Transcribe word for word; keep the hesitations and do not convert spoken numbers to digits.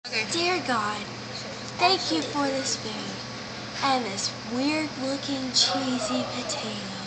Dear God, thank you for this food and this weird looking cheesy potato.